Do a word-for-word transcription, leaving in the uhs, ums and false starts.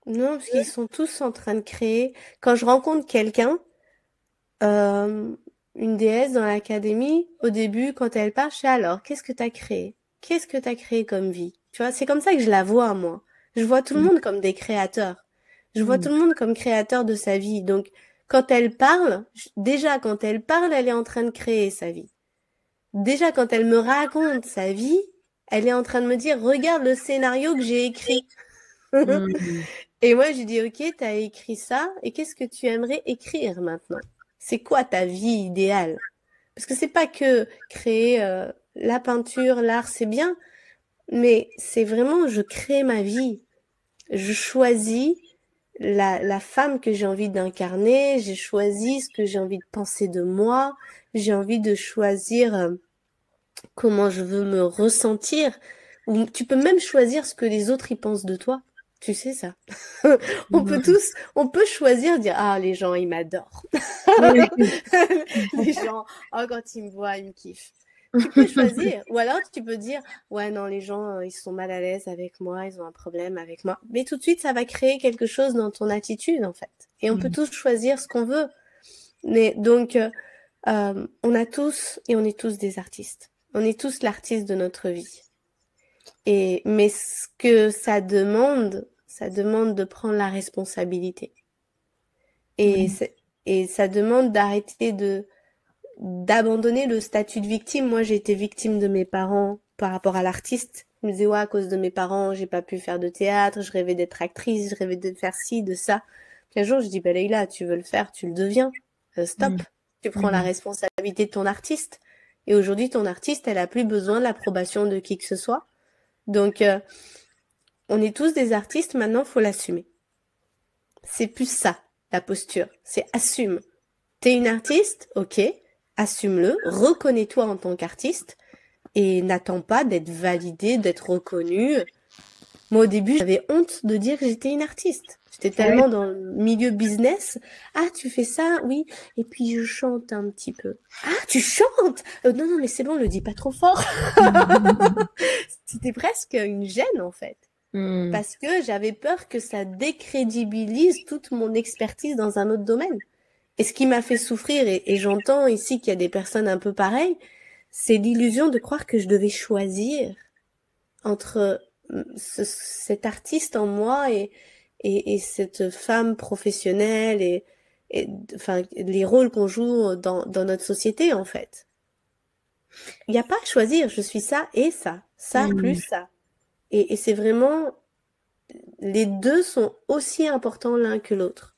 Non, parce qu'ils sont tous en train de créer. Quand je rencontre quelqu'un, euh, une déesse dans l'académie, au début, quand elle part, je fais alors, qu'est-ce que t'as créé? Qu'est-ce que t'as créé comme vie? Tu vois, c'est comme ça que je la vois, moi. Je vois tout le Mm, monde comme des créateurs. Je vois mm, tout le monde comme créateur de sa vie. Donc, quand elle parle, je- déjà, quand elle parle, elle est en train de créer sa vie. Déjà, quand elle me raconte sa vie, elle est en train de me dire, regarde le scénario que j'ai écrit. mm, Et moi, je dis, ok, t'as écrit ça, et qu'est-ce que tu aimerais écrire maintenant? C'est quoi ta vie idéale? Parce que c'est pas que créer euh, la peinture, l'art, c'est bien, mais c'est vraiment, je crée ma vie. Je choisis la, la femme que j'ai envie d'incarner, j'ai choisi ce que j'ai envie de penser de moi, j'ai envie de choisir euh, comment je veux me ressentir, ou tu peux même choisir ce que les autres y pensent de toi. Tu sais ça. On peut mm. tous, on peut choisir, dire, ah, les gens, ils m'adorent. Oui. Les gens, oh, quand ils me voient, ils me kiffent. Tu peux choisir. Ou alors, tu peux dire, ouais, non, les gens, euh, ils sont mal à l'aise avec moi, ils ont un problème avec moi. Mais tout de suite, ça va créer quelque chose dans ton attitude, en fait. Et on peut Mm, tous choisir ce qu'on veut. Mais donc, euh, euh, on a tous, et on est tous des artistes. On est tous l'artiste de notre vie. Et, mais ce que ça demande, ça demande de prendre la responsabilité. Et, mm, c'est- et ça demande d'arrêter de, d'abandonner le statut de victime. Moi, j'ai été victime de mes parents par rapport à l'artiste. Je me disais, ouais, à cause de mes parents, j'ai pas pu faire de théâtre, je rêvais d'être actrice, je rêvais de faire ci, de ça. Puis un jour, je dis, bah, Leïla, tu veux le faire, tu le deviens. Euh, stop. mm, Tu prends la mm, responsabilité de ton artiste. Et aujourd'hui, ton artiste, elle a plus besoin de l'approbation de qui que ce soit. Donc, euh, on est tous des artistes, maintenant, faut l'assumer. C'est plus ça, la posture. C'est assume. T'es une artiste, ok, assume-le, reconnais-toi en tant qu'artiste et n'attends pas d'être validé, d'être reconnu. Moi, au début, j'avais honte de dire que j'étais une artiste. J'étais oui. tellement dans le milieu business. Ah, tu fais ça, oui. Et puis je chante un petit peu. Ah, tu chantes? Euh, non, non, mais c'est bon, le dis pas trop fort. C'était presque une gêne, en fait. Mm, Parce que j'avais peur que ça décrédibilise toute mon expertise dans un autre domaine. Et ce qui m'a fait souffrir, et, et j'entends ici qu'il y a des personnes un peu pareilles, c'est l'illusion de croire que je devais choisir entre mm, ce- cet artiste en moi et, et, et cette femme professionnelle et, et enfin les rôles qu'on joue dans, dans notre société en fait. Il n'y a pas à choisir, je suis ça et ça, ça plus mm. ça. Et, et c'est vraiment, les deux sont aussi importants l'un que l'autre.